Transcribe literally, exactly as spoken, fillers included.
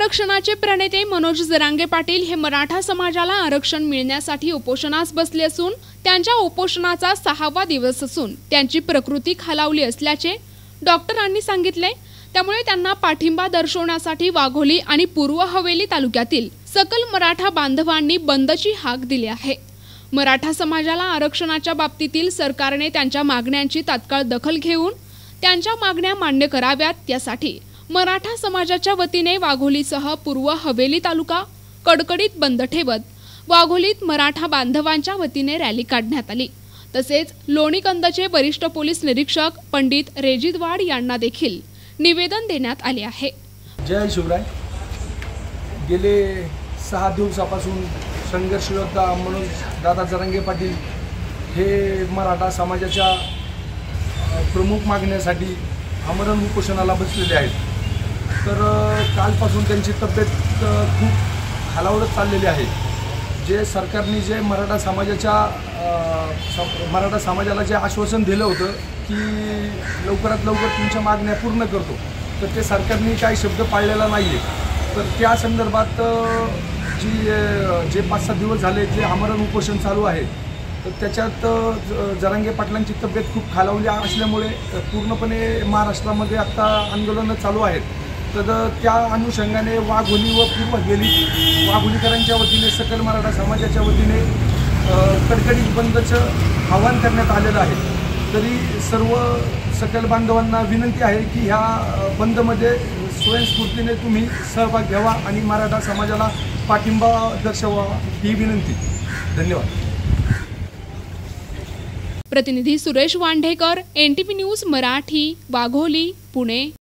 आरक्षणाचे प्रणेते मनोज जरांगे पाटील हे मराठा समाजाला आरक्षण मिळण्यासाठी उपोषणास बसले असून त्यांच्या उपोषणाचा सहावा दिवस असून त्यांची प्रकृती खालावली असल्याचे डॉक्टरांनी सांगितले। त्यामुळे त्यांना पाठिंबा दर्शवण्यासाठी वाघोली आणि पूर्व हवेली तालुक्यातील सकल मराठा बांधवांनी बंदची हाक दिली आहे। मराठा समाजाला आरक्षणाच्या बाबतीतील सरकारने त्यांच्या मागण्यांची तात्काळ दखल घेऊन त्यांच्या मागण्या मान्य कराव्यात यासाठी मराठा समाजाच्या वतीने वाघोलीसह पूर्व हवेली तालुका कडकडीत बंद ठेवत वाघोलीत मराठा बांधवांच्या वतीने रॅली काढण्यात आली। तसेच लोणीकंदचे वरिष्ठ पोलीस निरीक्षक पंडित रेजिदवाड यांना देखील निवेदन देण्यात आले आहे। जय शिवराय। गेले सहा दिवसापासून संघर्ष योद्धा म्हणून दादा जरांगे पाटील हे मराठा समाजाच्या प्रमुख मागण्यासाठी आमरण उपोषणाला बसलेले आहेत। तर कालपासून त्यांची तब्येत खूप खालावत चाललेली आहे। जे सरकारने जे मराठा समाजाच्या मराठा समाजाला जे आश्वासन दिलं होतं की लवकरात लवकर तुमच्या मागण्या पूर्ण करतो, तर ते सरकारने काही शब्द पाळलेला नाही आहे। तर त्या संदर्भात जी जे पाच सात दिवस झाले जे आमरण उपोषण चालू आहे, तर त्याच्यात जरांगे पाटलांची तब्येत खूप खालावली असल्यामुळे पूर्णपणे महाराष्ट्रामध्ये आत्ता आंदोलनं चालू आहेत। तर त्या अनुषंगाने वाघोली व पूर्व हवेली वाघोलीकरांच्या वतीने सकल मराठा समाजाच्या वतीने कडकडीत बंदचं आवाहन करण्यात आलेलं आहे। तरी सर्व सकल बांधवांना विनंती आहे की ह्या बंदमध्ये स्वयंस्फूर्तीने तुम्ही सहभाग घ्यावा आणि मराठा समाजाला पाठिंबा दर्शवा ही विनंती। धन्यवाद। प्रतिनिधी Suresh Wandhekar, N T V news Marathi, Wagholi, Pune.